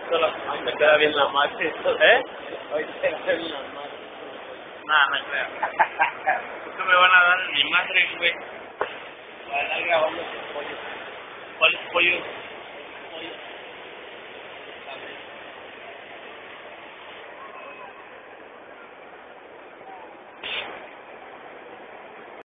Hoy te queda bien la macho. ¿Eh? Hoy te queda bien la macho. Nada, no creo. ¿Qué me van a dar en mi madre, güey? Para andar grabando tus pollos. ¿Cuáles pollos?